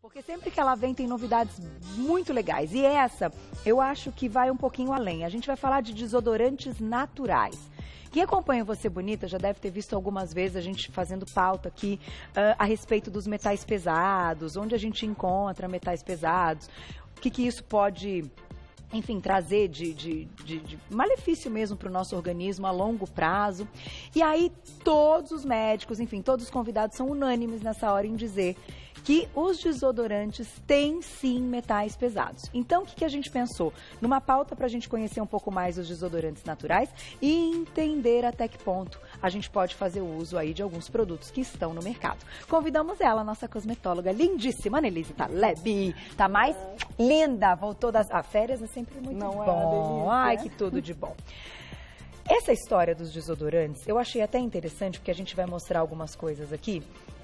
Porque sempre que ela vem tem novidades muito legais. E essa, eu acho que vai um pouquinho além. A gente vai falar de desodorantes naturais. Quem acompanha o Você Bonita já deve ter visto algumas vezes a gente fazendo pauta aqui a respeito dos metais pesados, onde a gente encontra metais pesados, o que isso pode, enfim, trazer de malefício mesmo para o nosso organismo a longo prazo. E aí todos os médicos, enfim, todos os convidados são unânimes nessa hora em dizer que os desodorantes têm sim metais pesados. Então, o que a gente pensou? Numa pauta para a gente conhecer um pouco mais os desodorantes naturais e entender até que ponto a gente pode fazer uso aí de alguns produtos que estão no mercado. Convidamos ela, nossa cosmetóloga lindíssima, Annelise Taleb. Tá mais linda, voltou das férias, é sempre muito Não bom. é uma delícia. Ai, que tudo de bom. Essa história dos desodorantes, eu achei até interessante, porque a gente vai mostrar algumas coisas aqui.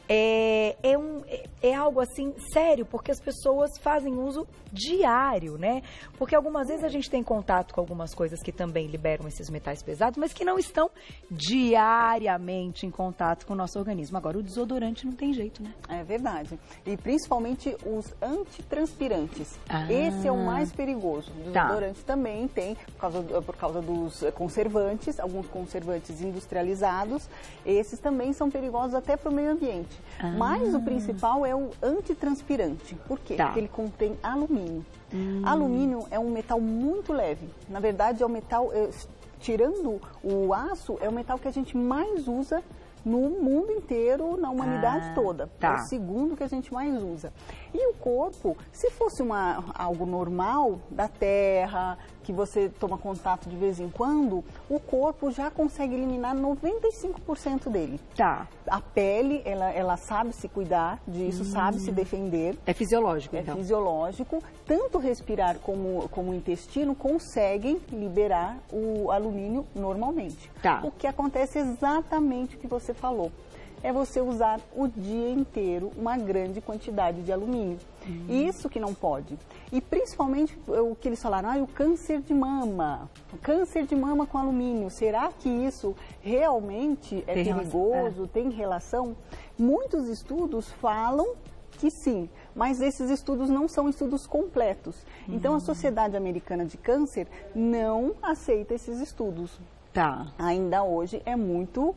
É algo assim sério, porque as pessoas fazem uso diário, né? Porque algumas vezes a gente tem contato com algumas coisas que também liberam esses metais pesados, mas que não estão diariamente em contato com o nosso organismo. Agora, o desodorante não tem jeito, né? É verdade. E principalmente os antitranspirantes. Esse é o mais perigoso. O desodorante também tem, por causa dos conservantes, alguns conservantes industrializados. Esses também são perigosos até para o meio ambiente. Mas o principal é o antitranspirante. Por quê? Porque ele contém alumínio. Alumínio é um metal muito leve. Na verdade, é o metal, tirando o aço, é o metal que a gente mais usa no mundo inteiro, na humanidade toda. É o segundo que a gente mais usa. E o corpo, se fosse algo normal da terra, que você toma contato de vez em quando, o corpo já consegue eliminar 95% dele. A pele, ela sabe se cuidar disso, sabe se defender. É fisiológico, então. É fisiológico. Tanto respirar como o intestino conseguem liberar o alumínio normalmente. O que acontece é exatamente o que você falou. É você usar o dia inteiro uma grande quantidade de alumínio. Isso que não pode. E principalmente o que eles falaram, o câncer de mama. O câncer de mama com alumínio. Será que isso realmente é perigoso? Tem relação? Muitos estudos falam que sim, mas esses estudos não são estudos completos. Então a Sociedade Americana de Câncer não aceita esses estudos. Ainda hoje é muito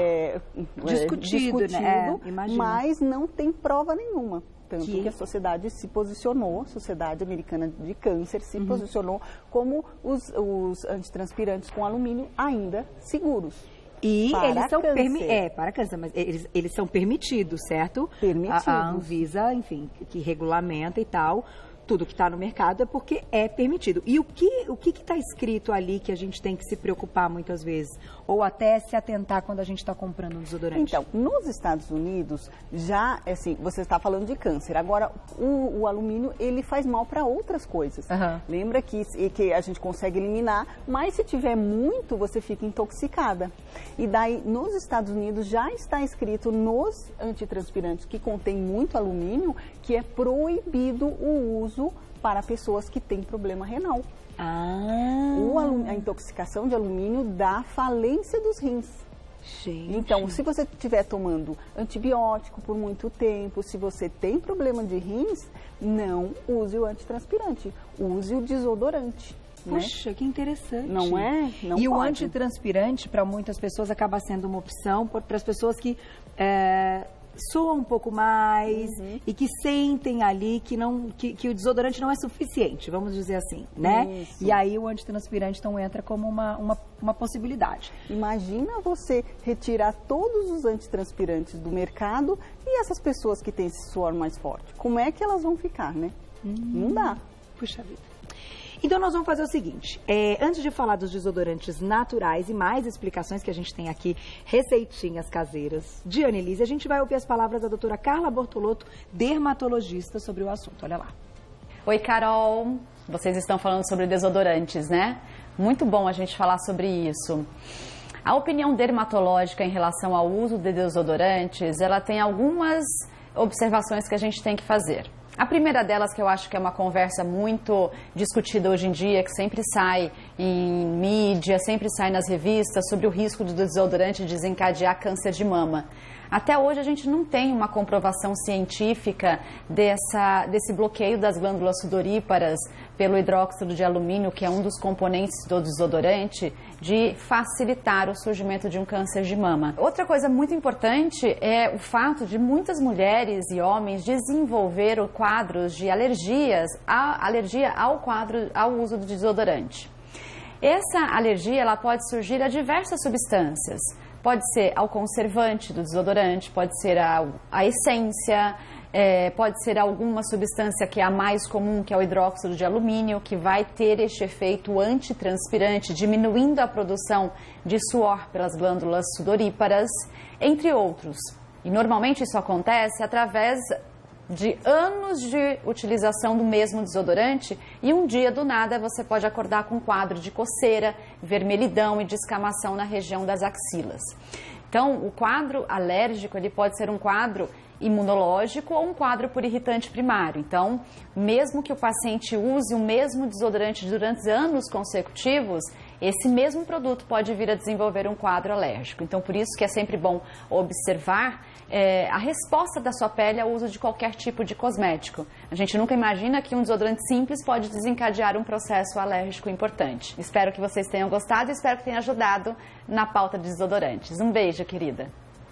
discutido, né? Mas não tem prova nenhuma. Tanto que a sociedade se posicionou, a Sociedade Americana de Câncer se posicionou como os antitranspirantes com alumínio ainda seguros. E eles são para câncer, mas eles são permitidos, certo? Permitidos. A Anvisa, enfim, que regulamenta e tal. Tudo que está no mercado é porque é permitido. E o que está escrito ali que a gente tem que se preocupar muitas vezes? Ou até se atentar quando a gente está comprando um desodorante? Então, nos Estados Unidos, já, assim, você está falando de câncer. Agora, o alumínio, ele faz mal para outras coisas. Lembra que a gente consegue eliminar, mas se tiver muito, você fica intoxicada. E daí, nos Estados Unidos, já está escrito nos antitranspirantes que contém muito alumínio, que é proibido o uso para pessoas que têm problema renal. A intoxicação de alumínio dá falência dos rins. Então, se você estiver tomando antibiótico por muito tempo, se você tem problema de rins, não use o antitranspirante, use o desodorante. Puxa, que interessante. Não é? Não e pode. O antitranspirante, para muitas pessoas, acaba sendo uma opção para as pessoas que suam um pouco mais e que sentem ali que o desodorante não é suficiente, vamos dizer assim, né? E aí o antitranspirante então entra como uma possibilidade. Imagina você retirar todos os antitranspirantes do mercado e essas pessoas que têm esse suor mais forte, como é que elas vão ficar, né? Não dá. Puxa vida. Então, nós vamos fazer o seguinte, antes de falar dos desodorantes naturais e mais explicações que a gente tem aqui, receitinhas caseiras de Annelise, a gente vai ouvir as palavras da doutora Carla Bortolotto, dermatologista, sobre o assunto. Olha lá. Oi, Carol. Vocês estão falando sobre desodorantes, né? Muito bom a gente falar sobre isso. A opinião dermatológica em relação ao uso de desodorantes, ela tem algumas observações que a gente tem que fazer. A primeira delas, que eu acho que é uma conversa muito discutida hoje em dia, que sempre sai em mídia, sempre sai nas revistas, sobre o risco do desodorante desencadear câncer de mama. Até hoje a gente não tem uma comprovação científica desse bloqueio das glândulas sudoríparas pelo hidróxido de alumínio, que é um dos componentes do desodorante, de facilitar o surgimento de um câncer de mama. Outra coisa muito importante é o fato de muitas mulheres e homens desenvolver quadros de alergia ao uso do desodorante. Essa alergia ela pode surgir a diversas substâncias. Pode ser ao conservante do desodorante, pode ser a essência, pode ser alguma substância que é a mais comum, que é o hidróxido de alumínio, que vai ter este efeito antitranspirante, diminuindo a produção de suor pelas glândulas sudoríparas, entre outros. E normalmente isso acontece através de anos de utilização do mesmo desodorante e um dia do nada você pode acordar com um quadro de coceira, vermelhidão e descamação na região das axilas. Então, o quadro alérgico ele pode ser um quadro imunológico ou um quadro por irritante primário. Então, mesmo que o paciente use o mesmo desodorante durante anos consecutivos, esse mesmo produto pode vir a desenvolver um quadro alérgico. Então, por isso que é sempre bom observar a resposta da sua pele ao uso de qualquer tipo de cosmético. A gente nunca imagina que um desodorante simples pode desencadear um processo alérgico importante. Espero que vocês tenham gostado e espero que tenha ajudado na pauta de desodorantes. Um beijo, querida.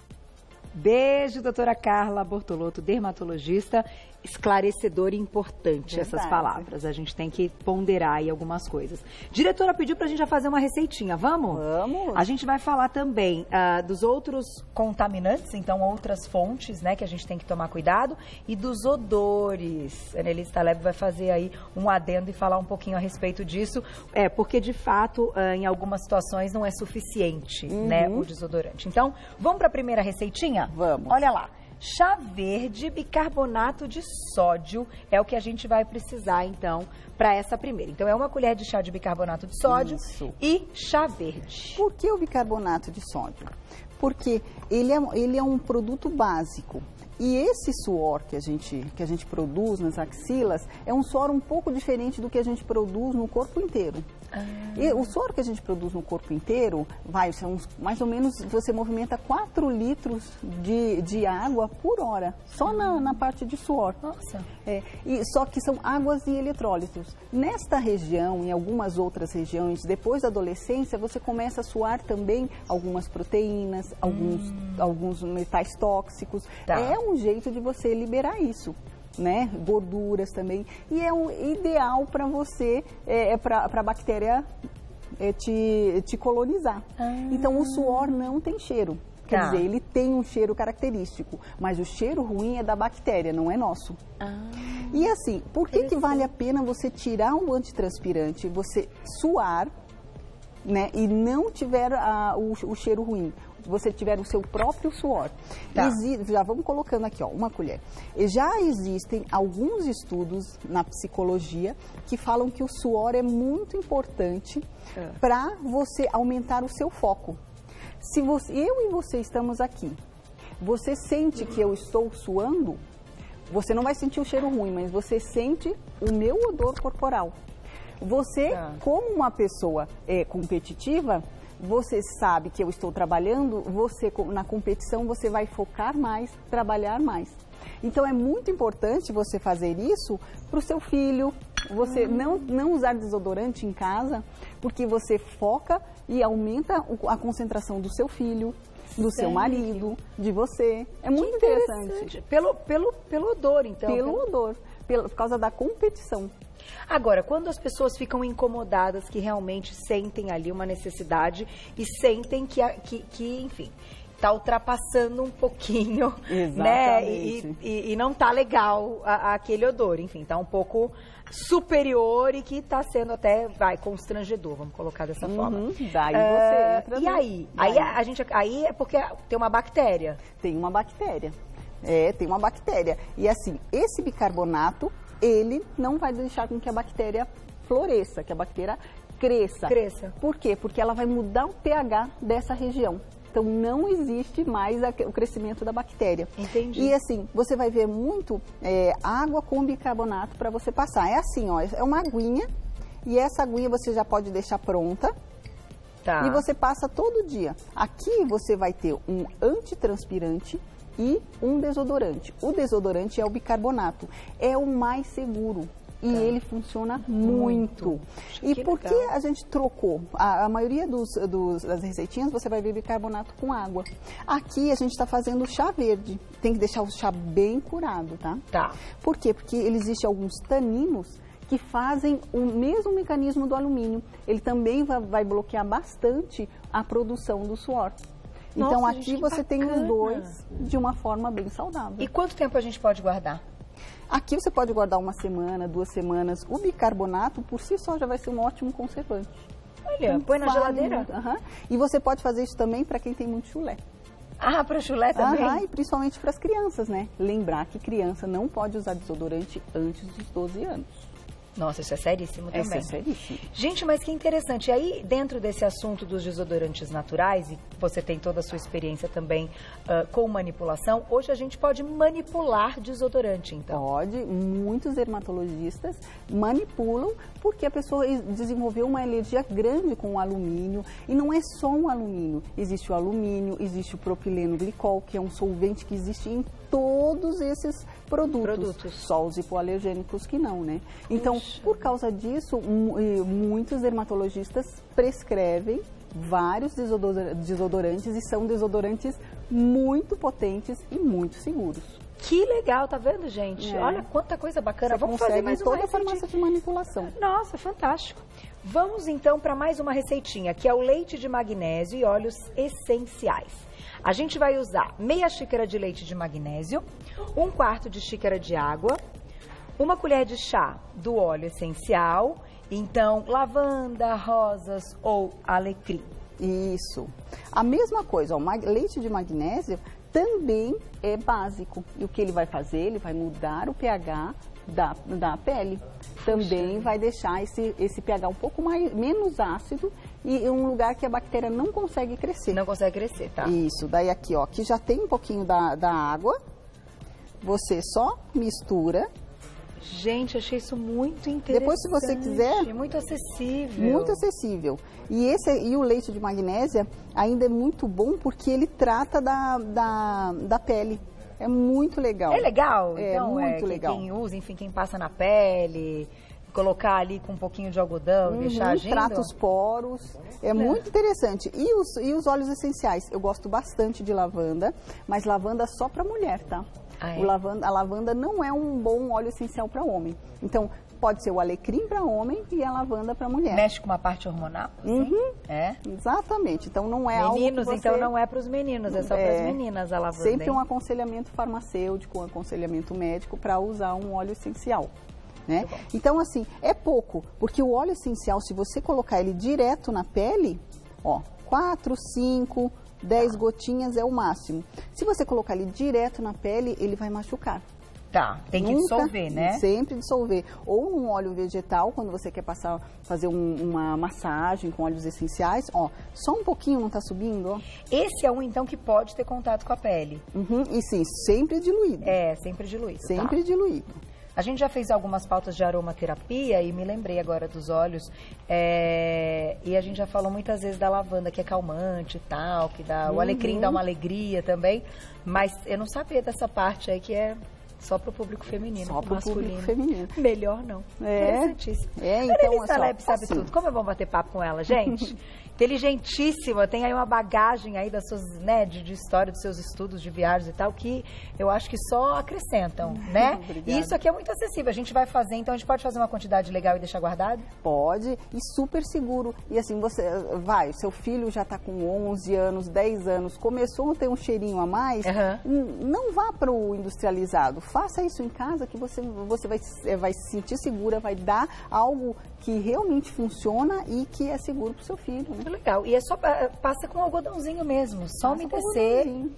Beijo, doutora Carla Bortolotto, dermatologista. Esclarecedor e importante essas palavras. A gente tem que ponderar aí algumas coisas. Diretora pediu pra gente já fazer uma receitinha, vamos? Vamos. A gente vai falar também dos outros contaminantes, então outras fontes, né, que a gente tem que tomar cuidado, e dos odores. A Annelise Taleb vai fazer aí um adendo e falar um pouquinho a respeito disso, porque de fato, em algumas situações não é suficiente, né, o desodorante. Então, vamos pra primeira receitinha? Vamos. Olha lá. Chá verde, bicarbonato de sódio é o que a gente vai precisar, então, para essa primeira. Então, é uma colher de chá de bicarbonato de sódio e chá verde. Por que o bicarbonato de sódio? Porque ele é um produto básico. E esse suor que a gente produz nas axilas é um suor um pouco diferente do que a gente produz no corpo inteiro. E o suor que a gente produz no corpo inteiro, mais ou menos, você movimenta 4 litros de água por hora, só na parte de suor. Nossa. Só que são águas e eletrólitos. Nesta região, em algumas outras regiões, depois da adolescência, você começa a suar também algumas proteínas, alguns metais tóxicos. Tá. É um jeito de você liberar isso. Né? Gorduras também, e é o ideal para você, para a bactéria te colonizar. Então o suor não tem cheiro, quer dizer, ele tem um cheiro característico, mas o cheiro ruim é da bactéria, não é nosso. E assim, por que vale a pena você tirar o antitranspirante, você suar, né, e não tiver o cheiro ruim? Você tiver o seu próprio suor. Já vamos colocando aqui, ó, uma colher. E já existem alguns estudos na psicologia que falam que o suor é muito importante para você aumentar o seu foco. Se eu e você estamos aqui, você sente que eu estou suando, você não vai sentir o cheiro ruim, mas você sente o meu odor corporal. Você, como uma pessoa competitiva, você sabe que eu estou trabalhando, na competição você vai focar mais, trabalhar mais. Então é muito importante você fazer isso para o seu filho, você não usar desodorante em casa, porque você foca e aumenta a concentração do seu filho, do seu marido, de você. É muito interessante. Pelo odor, então. Pelo odor, por causa da competição. Agora, quando as pessoas ficam incomodadas, que realmente sentem ali uma necessidade e sentem que enfim, está ultrapassando um pouquinho, né? E não tá legal aquele odor, enfim, tá um pouco superior e que está sendo até, constrangedor, vamos colocar dessa forma. Daí você entra e aí? Aí é porque tem uma bactéria. Tem uma bactéria. Tem uma bactéria. E assim, esse bicarbonato, ele não vai deixar com que a bactéria floresça, que a bactéria cresça. Por quê? Porque ela vai mudar o pH dessa região. Então, não existe mais o crescimento da bactéria. Entendi. E assim, você vai ver muito água com bicarbonato para você passar. É assim, ó, é uma aguinha. E essa aguinha você já pode deixar pronta. E você passa todo dia. Aqui você vai ter um antitranspirante e um desodorante. O desodorante é o bicarbonato. É o mais seguro. E ele funciona muito. E por que a gente trocou? A maioria das receitinhas você vai ver bicarbonato com água. Aqui a gente está fazendo chá verde. Tem que deixar o chá bem curado, tá? Tá. Por quê? Porque existem alguns taninos que fazem o mesmo mecanismo do alumínio. Ele também vai bloquear bastante a produção do suor. Nossa, então aqui gente, você bacana. tem os dois de uma forma bem saudável. E quanto tempo a gente pode guardar? Aqui você pode guardar 1 semana, 2 semanas. O bicarbonato, por si só, já vai ser um ótimo conservante. Olha, põe na geladeira. E você pode fazer isso também para quem tem muito chulé. Ah, para chulé também? E principalmente para as crianças, né? Lembrar que criança não pode usar desodorante antes dos 12 anos. Nossa, isso é seríssimo também. Isso é seríssimo. Gente, mas que interessante. E aí, dentro desse assunto dos desodorantes naturais, e você tem toda a sua experiência também com manipulação, hoje a gente pode manipular desodorante, então? Pode. Muitos dermatologistas manipulam porque a pessoa desenvolveu uma alergia grande com o alumínio. E não é só um alumínio. Existe o alumínio, existe o propileno glicol, que é um solvente que existe em todos esses produtos. Só os hipoalergênicos que não, né? Então, por causa disso, muitos dermatologistas prescrevem vários desodorantes e são desodorantes muito potentes e muito seguros. Que legal, tá vendo, gente? Olha quanta coisa bacana. Vamos fazer mais toda a farmácia de manipulação. Nossa, fantástico. Vamos então para mais uma receitinha, que é o leite de magnésio e óleos essenciais. A gente vai usar meia xícara de leite de magnésio, 1/4 de xícara de água, 1 colher de chá do óleo essencial, então lavanda, rosas ou alecrim. Isso. A mesma coisa, o leite de magnésio também é básico. E o que ele vai fazer? Ele vai mudar o pH da pele. Também vai deixar esse pH um pouco menos ácido e um lugar que a bactéria não consegue crescer. Não consegue crescer, tá? Isso. Daí aqui, ó, aqui já tem um pouquinho da água. Você só mistura. Gente, achei isso muito interessante. Depois, se você quiser... Muito acessível. Muito acessível. E o leite de magnésia ainda é muito bom porque ele trata da pele. É muito legal. É legal? É então, muito legal. Quem usa, enfim, quem passa na pele, colocar ali com um pouquinho de algodão e deixar agindo. Trata os poros. É muito interessante. E os óleos essenciais? Eu gosto bastante de lavanda, mas lavanda só para mulher, tá? Ah, é? A lavanda não é um bom óleo essencial para homem. Então, pode ser o alecrim para homem e a lavanda para mulher. Mexe com uma parte hormonal? Assim? É? Exatamente. Então, não é meninos, algo que você... então não é para os meninos, é só para as meninas a lavanda. Sempre um aconselhamento farmacêutico, um aconselhamento médico para usar um óleo essencial. Né? Então, assim, é pouco, porque o óleo essencial, se você colocar ele direto na pele, ó, 4, 5... 10 gotinhas é o máximo. Se você colocar ele direto na pele, ele vai machucar. Tá, tem que dissolver, né? Sempre dissolver. Ou num óleo vegetal, quando você quer fazer uma massagem com óleos essenciais, ó, só um pouquinho não tá subindo, ó. Esse é um, então, que pode ter contato com a pele. E sim, sempre diluído. É, sempre diluído. Sempre diluído. A gente já fez algumas pautas de aromaterapia e me lembrei agora dos óleos. E a gente já falou muitas vezes da lavanda, que é calmante e tal, que dá, o alecrim dá uma alegria também. Mas eu não sabia dessa parte aí que é só para o público feminino. Só para o público feminino. Melhor não. Interessantíssimo. Então, Taleb sabe tudo. Como é bom bater papo com ela, gente. Inteligentíssima, tem aí uma bagagem aí das suas, né, de história, dos seus estudos de viagens e tal, que eu acho que só acrescentam, né? E isso aqui é muito acessível, a gente vai fazer, então a gente pode fazer uma quantidade legal e deixar guardado? Pode, e super seguro. E assim, seu filho já está com 11 anos, 10 anos, começou a ter um cheirinho a mais, não vá para o industrializado, faça isso em casa que você vai se sentir segura, vai dar algo que realmente funciona e que é seguro para o seu filho, né? Legal. E é só passa com algodãozinho mesmo, só umedecer.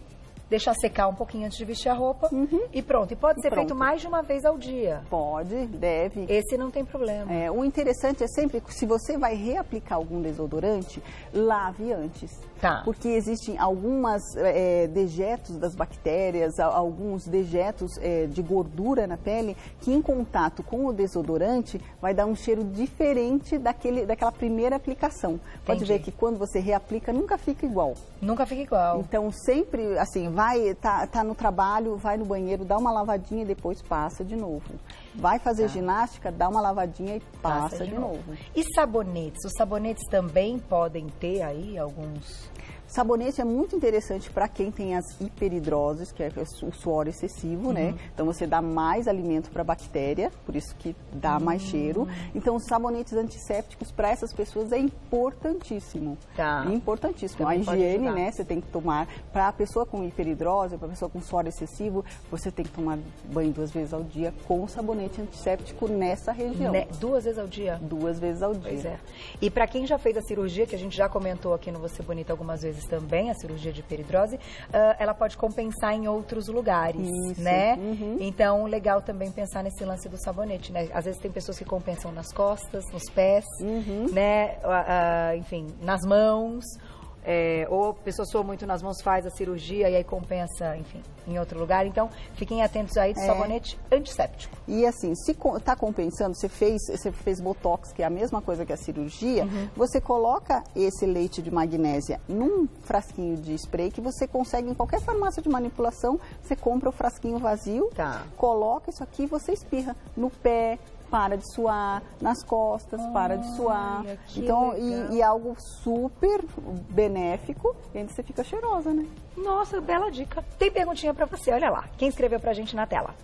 deixar secar um pouquinho antes de vestir a roupa e pronto. E pode ser feito mais de uma vez ao dia? Pode, deve. Esse não tem problema. O interessante é sempre, se você vai reaplicar algum desodorante, lave antes. Tá. Porque existem algumas dejetos das bactérias, alguns dejetos de gordura na pele, que em contato com o desodorante vai dar um cheiro diferente daquela primeira aplicação. Pode ver que quando você reaplica, nunca fica igual. Nunca fica igual. Então, sempre, assim, tá no trabalho, vai no banheiro, dá uma lavadinha e depois passa de novo. Vai fazer ginástica, dá uma lavadinha e passa de novo. E sabonetes? Os sabonetes também podem ter aí alguns... Sabonete é muito interessante para quem tem as hiperidroses, que é o suor excessivo, né? Então você dá mais alimento para a bactéria, por isso que dá mais cheiro. Então os sabonetes antissépticos para essas pessoas é importantíssimo. Tá. Importantíssimo. Também a higiene, né? Você tem que tomar. Para a pessoa com hiperidrose, para a pessoa com suor excessivo, você tem que tomar banho 2 vezes ao dia com sabonete antisséptico nessa região. 2 vezes ao dia? 2 vezes ao dia. Pois é. E para quem já fez a cirurgia, que a gente já comentou aqui no Você Bonita algumas vezes também, a cirurgia de hiperidrose, ela pode compensar em outros lugares, né? Então, legal também pensar nesse lance do sabonete, né? Às vezes tem pessoas que compensam nas costas, nos pés, né? Enfim, nas mãos. Ou a pessoa soa muito nas mãos, faz a cirurgia e aí compensa, enfim, em outro lugar. Então, fiquem atentos aí do sabonete antisséptico. E assim, se está compensando, você fez botox, que é a mesma coisa que a cirurgia, você coloca esse leite de magnésia num frasquinho de spray que você consegue em qualquer farmácia de manipulação, você compra o frasquinho vazio, coloca isso aqui e você espirra no pé, para de suar, nas costas, para de suar. Então, e algo super benéfico, e ainda você fica cheirosa, né? Nossa, bela dica. Tem perguntinha pra você, olha lá. Quem escreveu pra gente na tela?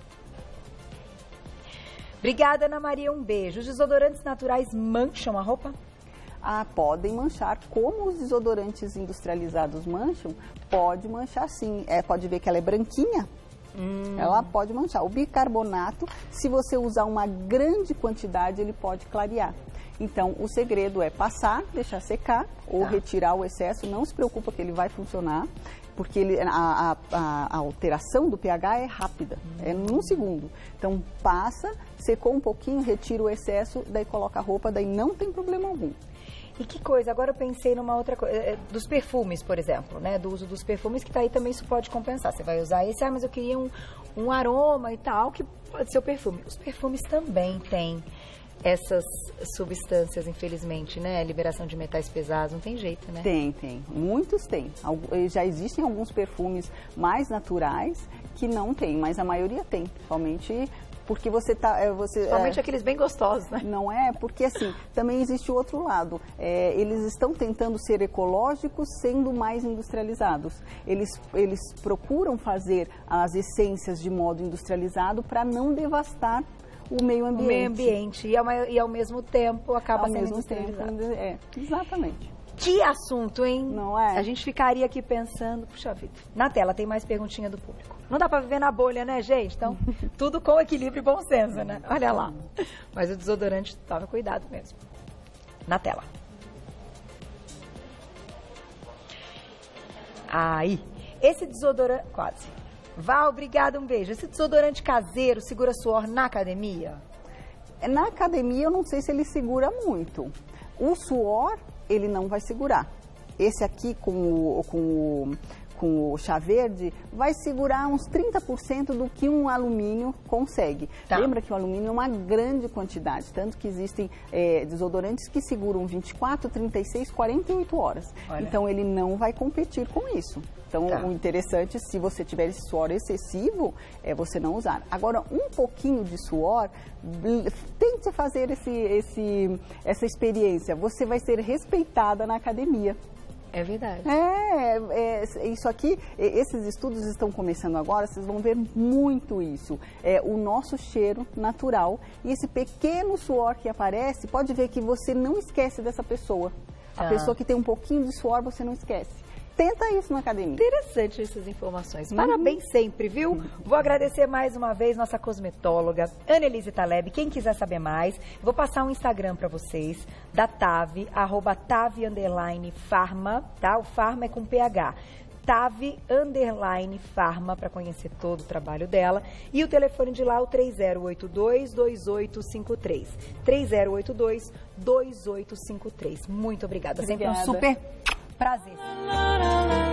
Obrigada, Ana Maria, um beijo. Os desodorantes naturais mancham a roupa? Podem manchar. Como os desodorantes industrializados mancham, pode manchar sim. Pode ver que ela é branquinha. Ela pode manchar. O bicarbonato, se você usar uma grande quantidade, ele pode clarear. Então, o segredo é passar, deixar secar ou retirar o excesso. Não se preocupa que ele vai funcionar, porque a alteração do pH é rápida, é num segundo. Então, passa, secou um pouquinho, retira o excesso, daí coloca a roupa, daí não tem problema algum. E que coisa, agora eu pensei numa outra coisa, dos perfumes, por exemplo, né, do uso dos perfumes, que tá aí também isso pode compensar. Você vai usar esse, mas eu queria um aroma e tal, que pode ser o perfume. Os perfumes também têm essas substâncias, infelizmente, né, liberação de metais pesados, não tem jeito, né? Tem, muitos têm. Já existem alguns perfumes mais naturais que não tem, mas a maioria tem, principalmente... Porque Somente aqueles bem gostosos, né? Não é? Porque assim, também existe o outro lado. Eles estão tentando ser ecológicos, sendo mais industrializados. Eles procuram fazer as essências de modo industrializado para não devastar o meio ambiente. O meio ambiente. E ao mesmo tempo acaba sendo industrializado. Exatamente. Que assunto, hein? Não é? A gente ficaria aqui pensando, puxa vida, na tela tem mais perguntinha do público. Não dá pra viver na bolha, né, gente? Então, tudo com equilíbrio e bom senso, né? Olha lá. Mas o desodorante toma cuidado mesmo. Na tela. Aí. Esse desodorante... Quase. Val, obrigada, um beijo. Esse desodorante caseiro segura suor na academia? Na academia, eu não sei se ele segura muito. O suor... ele não vai segurar. Esse aqui com o chá verde vai segurar uns 30% do que um alumínio consegue. Lembra que o alumínio é uma grande quantidade, tanto que existem desodorantes que seguram 24, 36, 48 horas. Olha. Então ele não vai competir com isso. Então o interessante, se você tiver esse suor excessivo, é você não usar. Agora, um pouquinho de suor, tente fazer essa experiência. Você vai ser respeitada na academia. É verdade. Isso aqui, esses estudos estão começando agora, vocês vão ver muito isso. O nosso cheiro natural e esse pequeno suor que aparece, pode ver que você não esquece dessa pessoa. A pessoa que tem um pouquinho de suor, você não esquece. Tenta isso na academia. Interessante essas informações. Parabéns sempre, viu? Vou agradecer mais uma vez nossa cosmetóloga, Annelise Taleb. Quem quiser saber mais, vou passar um Instagram para vocês, da Tavi, @Tavi_Pharma, tá? O Pharma é com PH. Tave_Pharma para conhecer todo o trabalho dela. E o telefone de lá, o 3082-2853. 3082-2853. Muito obrigada. Sempre um super prazer.